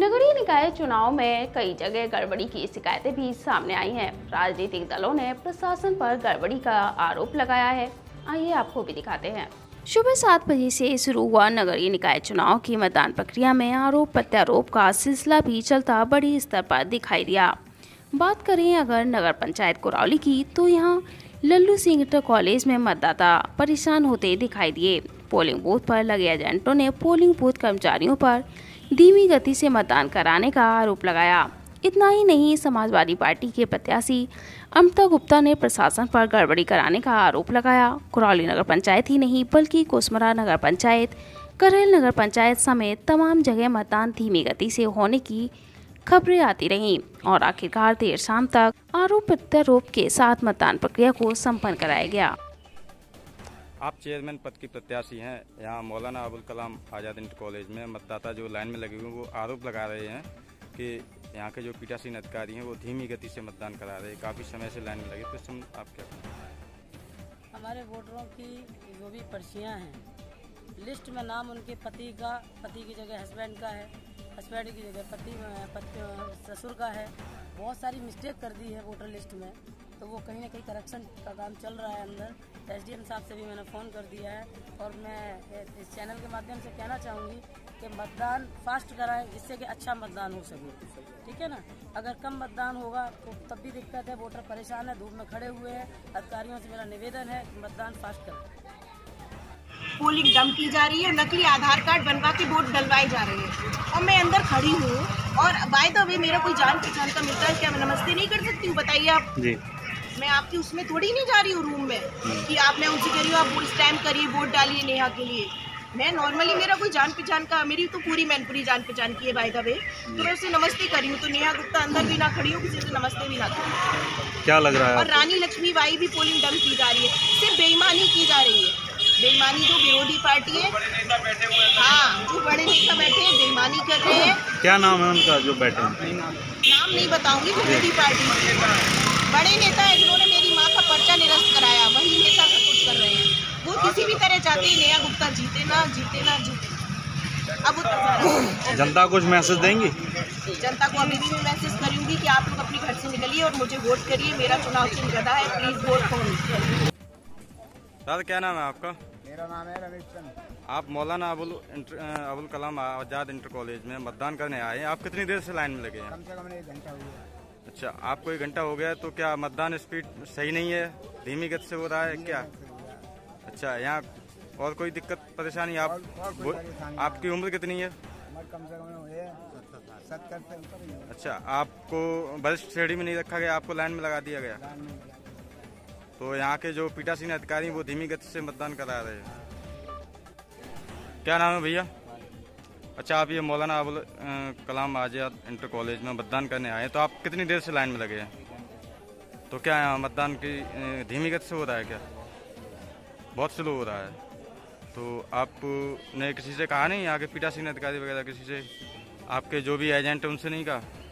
नगरीय निकाय चुनाव में कई जगह गड़बड़ी की शिकायतें भी सामने आई हैं। राजनीतिक दलों ने प्रशासन पर गड़बड़ी का आरोप लगाया है। आइए आपको भी दिखाते हैं। सुबह 7 बजे से शुरू हुआ नगरीय निकाय चुनाव की मतदान प्रक्रिया में आरोप प्रत्यारोप का सिलसिला भी चलता बड़ी स्तर पर दिखाई दिया। बात करें अगर नगर पंचायत कुरौली की, तो यहाँ लल्लू सिंह इंटर कॉलेज में मतदाता परेशान होते दिखाई दिए। पोलिंग बूथ पर लगे एजेंटों ने पोलिंग बूथ कर्मचारियों पर धीमी गति से मतदान कराने का आरोप लगाया। इतना ही नहीं, समाजवादी पार्टी के प्रत्याशी अमृता गुप्ता ने प्रशासन पर गड़बड़ी कराने का आरोप लगाया। कुरौली नगर पंचायत ही नहीं बल्कि कोसमरा नगर पंचायत, करेल नगर पंचायत समेत तमाम जगह मतदान धीमी गति से होने की खबरें आती रहीं और आखिरकार देर शाम तक आरोप प्रत्यारोप के साथ मतदान प्रक्रिया को संपन्न कराया गया। आप चेयरमैन पद की प्रत्याशी हैं। यहाँ मौलाना अबुल कलाम आज़ाद इंटर कॉलेज में मतदाता जो लाइन में लगे हुए हैं वो आरोप लगा रहे हैं कि यहाँ के जो पीठासीन अधिकारी हैं वो धीमी गति से मतदान करा रहे हैं, काफ़ी समय से लाइन में लगे। तो इसमें आप क्या कहेंगे? हमारे वोटरों की जो भी पर्चियाँ हैं, लिस्ट में नाम उनके पति की जगह हस्बैंड का है, हस्बैंड की जगह ससुर का है। बहुत सारी मिस्टेक कर दी है वोटर लिस्ट में, तो वो कहीं ना कहीं करेक्शन का काम चल रहा है अंदर। एसडीएम साहब से भी मैंने फ़ोन कर दिया है और मैं इस चैनल के माध्यम से कहना चाहूँगी कि मतदान फास्ट कराएं, जिससे कि अच्छा मतदान हो सके। ठीक है ना? अगर कम मतदान होगा तो तब भी दिक्कत है, वोटर परेशान है, धूप में खड़े हुए हैं। अधिकारियों से मेरा निवेदन है कि मतदान फास्ट करें। पोलिंग डम की जा रही है, नकली आधार कार्ड बनवा के वोट डलवाए जा रहे हैं और मैं अंदर खड़ी हूँ। और बाय द वे मेरा कोई जान पहचान का मिलता है, क्या मैं नमस्ते नहीं कर सकती हूँ? बताइए आप जी। मैं आपकी उसमें थोड़ी नहीं जा रही हूँ रूम में कि आप मैं उनसे कह रही हूँ आप वोट स्टैम्प करिए, वोट डालिए नेहा के लिए। मैं नॉर्मली, मेरा कोई जान पहचान का, मेरी तो पूरी मैनपुरी जान पहचान की है बाय द वे, तो मैं उससे नमस्ते कर रही हूँ। तो नेहा गुप्ता अंदर भी ना खड़ी हो, किसी से नमस्ते भी ना करूँ। क्या लग रहा है? और रानी लक्ष्मीबाई भी पोलिंग डम की जा रही है, सिर्फ बेईमानी की जा रही है। बेईमानी जो विरोधी पार्टी है, हाँ, जो बड़े नेता बैठे हैं बेईमानी कर रहे हैं। क्या नाम है उनका जो बैठे हैं? नाम नहीं बताऊंगी। विरोधी पार्टी बड़े नेता है जिन्होंने मेरी माँ का पर्चा निरस्त कराया, वही नेता सब कुछ कर रहे हैं। वो किसी भी तरह चाहते हैं नेहा गुप्ता जीते ना जीते। अब जनता कुछ मैसेज देंगी? जनता को अभी भी मैं मैसेज करूंगी कि आप लोग अपने घर से निकलिए और मुझे वोट करिए। मेरा चुनाव चिन्ह गदा है, प्लीज वोट करिए। दादा क्या नाम है आपका? मेरा नाम है रमेश चंद। आप मौलाना अबुल कलाम आज़ाद इंटर कॉलेज में मतदान करने आए हैं। आप कितनी देर से लाइन में लगे हैं? कम से कम 1 घंटा हो गया। अच्छा, आपको 1 घंटा हो गया, तो क्या मतदान स्पीड सही नहीं है, धीमी गति से हो रहा है क्या? अच्छा, यहाँ और कोई दिक्कत परेशानी? आपकी उम्र कितनी है? कम से कम 70 से ऊपर। अच्छा, आपको वरिष्ठ श्रेणी में नहीं रखा गया, आपको लाइन में लगा दिया गया? तो यहाँ के जो पीठासीन अधिकारी वो धीमी गति से मतदान करा रहे हैं। क्या नाम है भैया? अच्छा, आप ये मौलाना अबुल कलाम आज़ाद इंटर कॉलेज में मतदान करने आए, तो आप कितनी देर से लाइन में लगे हैं? तो क्या यहाँ मतदान की धीमी गति से हो रहा है क्या? बहुत स्लो हो रहा है। तो आपने किसी से कहा नहीं, यहाँ के पीठासीन अधिकारी वगैरह किसी से, आपके जो भी एजेंट है उनसे नहीं कहा?